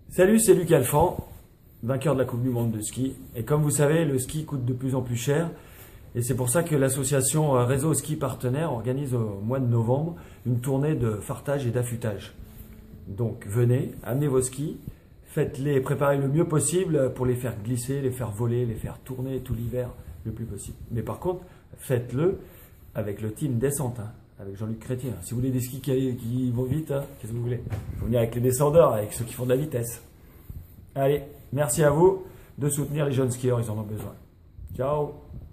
Salut, c'est Luc Alphand, vainqueur de la Coupe du Monde de ski. Et comme vous savez, le ski coûte de plus en plus cher. Et c'est pour ça que l'association Réseau Ski Partenaire organise au mois de novembre une tournée de fartage et d'affûtage. Donc venez, amenez vos skis, faites-les préparer le mieux possible pour les faire glisser, les faire voler, les faire tourner tout l'hiver le plus possible. Mais par contre, faites-le avec le team Descente, avec Jean-Luc Chrétien. Si vous voulez des skis qui vont vite, qu'est-ce que vous voulez? Vous venez avec les descendeurs, avec ceux qui font de la vitesse. Allez, merci à vous de soutenir les jeunes skieurs, ils en ont besoin. Ciao!